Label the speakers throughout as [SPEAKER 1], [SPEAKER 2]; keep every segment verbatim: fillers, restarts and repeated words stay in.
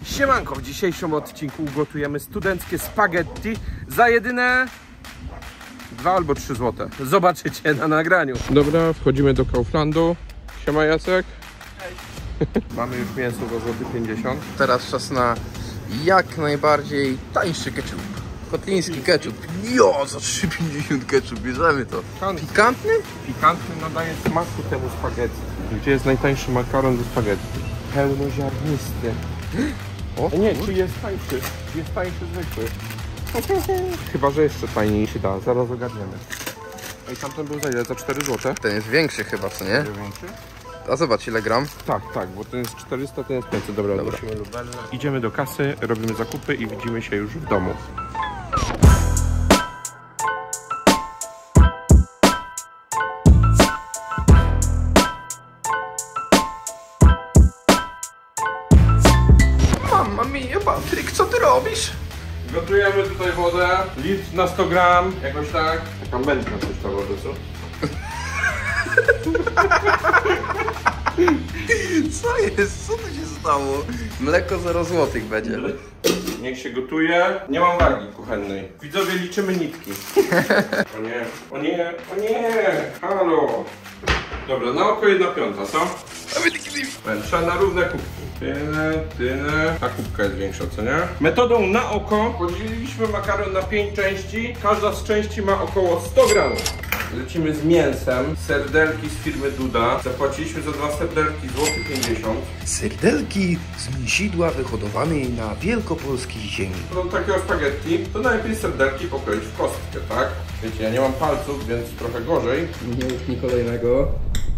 [SPEAKER 1] Siemanko, w dzisiejszym odcinku ugotujemy studenckie spaghetti za jedyne dwa albo trzy złote. Zobaczycie na nagraniu. Dobra, wchodzimy do Kauflandu. Siema Jacek. Cześć. Mamy już mięso za złoty pięćdziesiąt.
[SPEAKER 2] Teraz czas na jak najbardziej tańszy ketchup. Kotliński ketchup. Jo, za trzy pięćdziesiąt ketchup, bierzemy to.
[SPEAKER 1] Pikantny?
[SPEAKER 2] Pikantny?
[SPEAKER 1] Pikantny nadaje smaku temu spaghetti. Gdzie jest najtańszy makaron do spaghetti? Pełnoziarnisty. O, nie, czy jest tańszy? Czy jest tańszy zwykły? Chyba, że jeszcze taniej się da, zaraz ogarniemy. Ej, tamten był za ile? Za cztery złote?
[SPEAKER 2] Ten jest większy chyba, co nie?
[SPEAKER 1] Większy?
[SPEAKER 2] A zobacz ile gram.
[SPEAKER 1] Tak, tak, bo ten jest czterysta, ten jest pięćset. Dobra,
[SPEAKER 2] Dobra.
[SPEAKER 1] Idziemy do kasy, robimy zakupy i widzimy się już w domu.
[SPEAKER 2] Mamma mia, Patryk, co ty robisz?
[SPEAKER 1] Gotujemy tutaj wodę, litr na sto gram, jakoś tak. Taka mętna coś ta woda, co?
[SPEAKER 2] Co jest? Co tu się stało? Mleko zero złotych będzie.
[SPEAKER 1] Niech się gotuje. Nie mam wagi kuchennej. Widzowie, liczymy nitki. O nie, o nie, o nie, halo. Dobra, na oko jedna piąta, co? Trzeba na równe kubki. Tyle, tyle. Ta kubka jest większa, co nie? Metodą na oko podzieliliśmy makaron na pięć części. Każda z części ma około sto gramów. Lecimy z mięsem. Serdelki z firmy Duda. Zapłaciliśmy za dwa serdelki złoty pięćdziesiąt.
[SPEAKER 3] Serdelki z mięsidła wyhodowanej na wielkopolskiej ziemi.
[SPEAKER 1] Do takiego spaghetti to najlepiej serdelki pokroić w kostkę, tak? Wiecie, ja nie mam palców, więc trochę gorzej.
[SPEAKER 2] Nie mów mi kolejnego.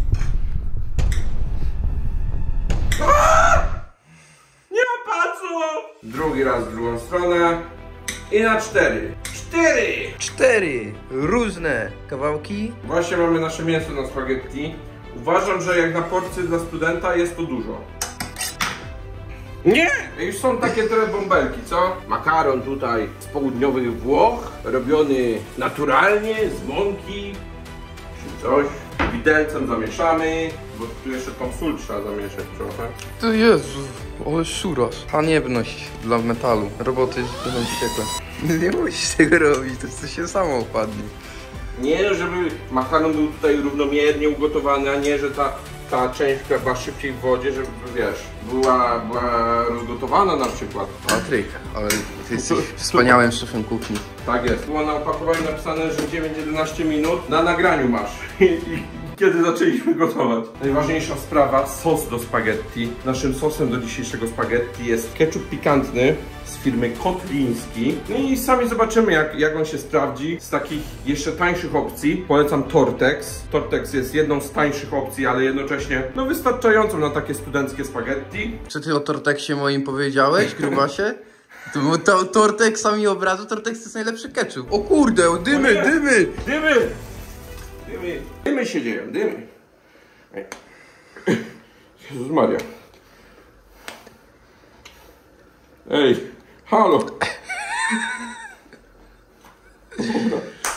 [SPEAKER 1] Nie ma palców! Drugi raz w drugą stronę. I na cztery. Cztery!
[SPEAKER 2] Cztery różne kawałki.
[SPEAKER 1] Właśnie mamy nasze mięso na spaghetti. Uważam, że jak na porcję dla studenta jest to dużo. Nie! Już są takie trochę bąbelki, co? Makaron tutaj z południowych Włoch, robiony naturalnie, z mąki, czy coś. Widelcem zamieszamy, bo tu jeszcze tą sól trzeba zamieszać trochę.
[SPEAKER 2] To Jezu, ale szuras. Haniebność dla metalu. Roboty będą wściekłe. Nie musisz tego robić, to się samo opadnie.
[SPEAKER 1] Nie, żeby makaron był tutaj równomiernie ugotowany, a nie, że ta, ta część, która była szybciej w wodzie, żeby, wiesz, była, była rozgotowana na przykład.
[SPEAKER 2] Patryk, ale ty jesteś wspaniałym szefem kuchni.
[SPEAKER 1] Tak jest. Było na opakowaniu napisane, że dziewięć do jedenastu minut na nagraniu masz. Kiedy zaczęliśmy gotować. Najważniejsza sprawa, sos do spaghetti. Naszym sosem do dzisiejszego spaghetti jest ketchup pikantny z firmy Kotliński. No i sami zobaczymy, jak, jak on się sprawdzi. Z takich jeszcze tańszych opcji polecam Tortex. Tortex jest jedną z tańszych opcji, ale jednocześnie no wystarczającą na takie studenckie spaghetti.
[SPEAKER 2] Czy ty o Torteksie moim powiedziałeś, grubasie? To był to, Tortexa mi obrazu, Tortex to jest najlepszy ketchup. O kurde, dymy,
[SPEAKER 1] O nie.
[SPEAKER 2] dymy!
[SPEAKER 1] Dymy! Dymy! Dymy się dzieją, dymy! Ej. Jezus Maria. Ej, halo! Dobra.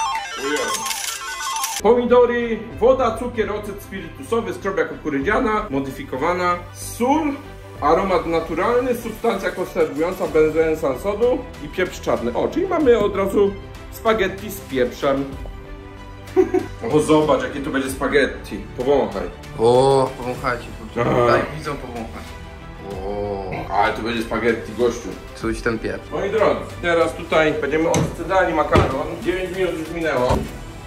[SPEAKER 1] Pomidory, woda, cukier, ocet spirytusowy, skrobia kukurydziana, modyfikowana, sól, aromat naturalny, substancja konserwująca, benzoen sans sodu i pieprz czarny. O, czyli mamy od razu spaghetti z pieprzem. O, zobacz, jakie to będzie spaghetti. Powąchaj.
[SPEAKER 2] O, powąchajcie,
[SPEAKER 1] Aha.
[SPEAKER 2] daj widzą powąchać. O,
[SPEAKER 1] Ale to będzie spaghetti, gościu.
[SPEAKER 2] czuć ten pieprz.
[SPEAKER 1] Moi drodzy, teraz tutaj będziemy odcedzali makaron. dziewięć minut już minęło.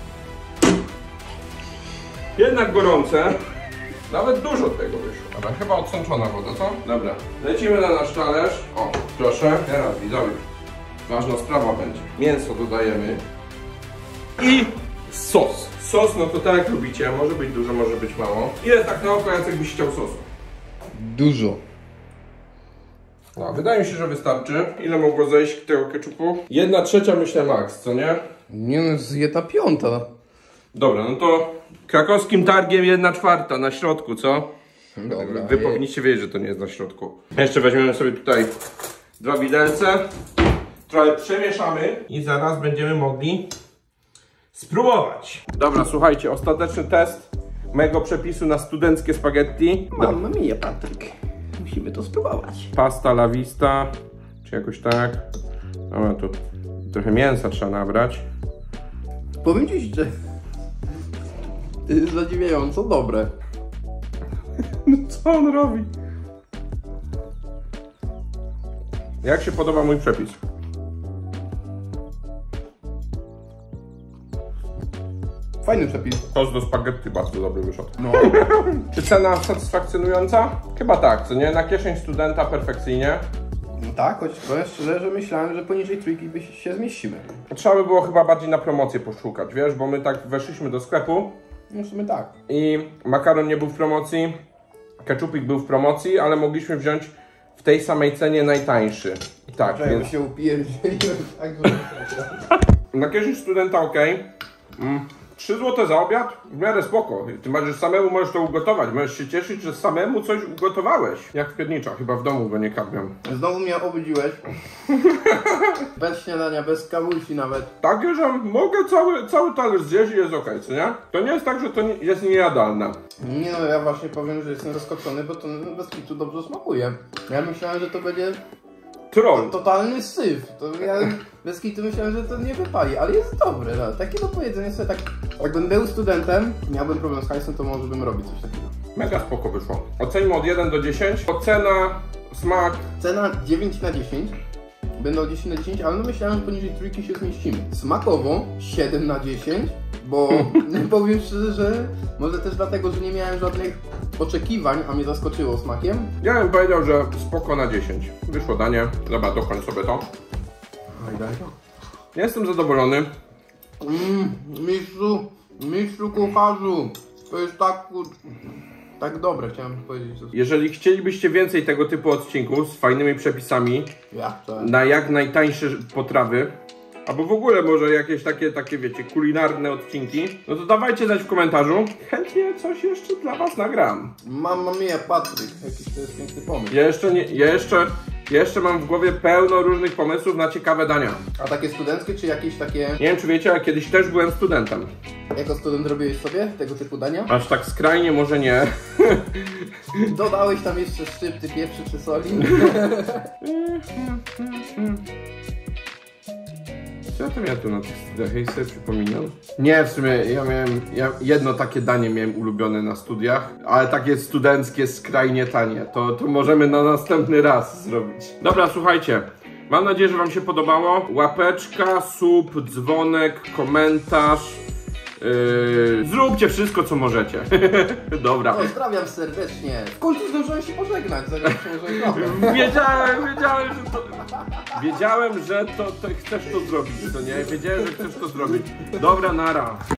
[SPEAKER 1] Jednak gorące. Nawet dużo tego wyszło. Dobra, chyba odsączona woda, co? Dobra. Lecimy na nasz talerz. O, proszę. Teraz widzowie. Ważna sprawa będzie. Mięso dodajemy. I sos. Sos, no to tak jak lubicie. Może być dużo, może być mało. Ile tak na oko Jacek byś chciał sosu?
[SPEAKER 2] Dużo.
[SPEAKER 1] No, wydaje mi się, że wystarczy. Ile mogło zejść tego ketchupu? Jedna trzecia myślę max, co nie?
[SPEAKER 2] Nie no, jest jedna piąta.
[SPEAKER 1] Dobra, no to krakowskim targiem jedna czwarta na środku, co?
[SPEAKER 2] Dobra.
[SPEAKER 1] Wy powinniście wiedzieć, że to nie jest na środku. Jeszcze weźmiemy sobie tutaj dwa widelce. Trochę przemieszamy i zaraz będziemy mogli spróbować. Dobra, słuchajcie, ostateczny test mojego przepisu na studenckie spaghetti.
[SPEAKER 2] Mamma mia, Patryk.
[SPEAKER 3] musimy to spróbować.
[SPEAKER 1] Pasta la vista, czy jakoś tak. Dobra, tu trochę mięsa trzeba nabrać.
[SPEAKER 2] Powiem ci, że to jest zadziwiająco dobre.
[SPEAKER 1] No co on robi? Jak się podoba mój przepis?
[SPEAKER 2] Fajny przepis.
[SPEAKER 1] Sos do spaghetti bardzo dobry wyszedł.
[SPEAKER 2] No.
[SPEAKER 1] Czy cena satysfakcjonująca? Chyba tak, co nie? Na kieszeń studenta perfekcyjnie.
[SPEAKER 2] No tak, choć powiem szczerze, że myślałem, że poniżej trójki by się zmieścimy.
[SPEAKER 1] Trzeba by było chyba bardziej na promocję poszukać, wiesz, bo my tak weszliśmy do sklepu
[SPEAKER 2] No w sumie tak.
[SPEAKER 1] i makaron nie był w promocji, ketchupik był w promocji, ale mogliśmy wziąć w tej samej cenie najtańszy. Tak,
[SPEAKER 2] Czekaj,
[SPEAKER 1] więc
[SPEAKER 2] bo się upierdzieliłem tak, że...
[SPEAKER 1] na kieszeń studenta ok. Mm. trzy złote za obiad? W miarę spoko. Ty masz, że samemu możesz to ugotować. Możesz się cieszyć, że samemu coś ugotowałeś. Jak w piernicza, chyba w domu go nie karmiam.
[SPEAKER 2] Znowu mnie obudziłeś. Bez śniadania, bez kawusi nawet.
[SPEAKER 1] Takie, że mogę cały, cały talerz zjeść i jest ok, co nie? To nie jest tak, że to nie, jest niejadalne.
[SPEAKER 2] Nie no, ja właśnie powiem, że jestem zaskoczony, bo to bez kitu dobrze smakuje. Ja myślałem, że to będzie
[SPEAKER 1] Troll.
[SPEAKER 2] totalny syf. To ja bez kitu myślałem, że to nie wypali, ale jest dobre. No. Takie do powiedzenia sobie tak... Jakbym był studentem, miałbym problem z hajsem, to może bym robił coś takiego.
[SPEAKER 1] Mega spoko wyszło. Ocenimy od jeden do dziesięciu. Ocena, smak.
[SPEAKER 2] Cena dziewięć na dziesięć. Będą dziesięć na dziesięć, ale no myślałem, że poniżej trójki się zmieścimy. Smakowo siedem na dziesięć, bo powiem szczerze, że może też dlatego, że nie miałem żadnych oczekiwań, a mnie zaskoczyło smakiem.
[SPEAKER 1] Ja bym powiedział, że spoko na dziesięć. Wyszło danie. Dobra, dokończ sobie to. Ja jestem zadowolony.
[SPEAKER 2] Mmm, mistrzu, mistrzu kucharzu, to jest tak, tak dobre, chciałem powiedzieć.
[SPEAKER 1] Jeżeli chcielibyście więcej tego typu odcinków z fajnymi przepisami
[SPEAKER 2] Ja, to...
[SPEAKER 1] na jak najtańsze potrawy, albo w ogóle może jakieś takie, takie wiecie, kulinarne odcinki, no to dawajcie znać w komentarzu. Chętnie coś jeszcze dla was nagram.
[SPEAKER 2] Mamma mia, Patryk, jakiś to jest piękny pomysł.
[SPEAKER 1] Ja jeszcze, nie, ja jeszcze, jeszcze mam w głowie pełno różnych pomysłów na ciekawe dania.
[SPEAKER 2] A takie studenckie, czy jakieś takie...
[SPEAKER 1] Nie wiem, czy wiecie, ale kiedyś też byłem studentem.
[SPEAKER 2] Jako student robiłeś sobie tego typu dania?
[SPEAKER 1] Aż tak skrajnie może nie.
[SPEAKER 2] Dodałeś tam jeszcze szczypty pieprzu czy soli?
[SPEAKER 1] Co ja tam ja tu na tych studiach? Ja sobie przypominam. Nie, w sumie ja miałem, ja jedno takie danie miałem ulubione na studiach, ale takie studenckie, skrajnie tanie. To, to możemy na następny raz zrobić. Dobra, słuchajcie. Mam nadzieję, że wam się podobało. Łapeczka, sub, dzwonek, komentarz. Yy, zróbcie wszystko, co możecie. Dobra.
[SPEAKER 2] Pozdrawiam serdecznie. W końcu zdążyłem się pożegnać, zanim się może trochę.
[SPEAKER 1] Wiedziałem, wiedziałem, że to... Wiedziałem, że to, to chcesz to zrobić, to nie? Wiedziałem, że chcesz to zrobić. Dobra, nara.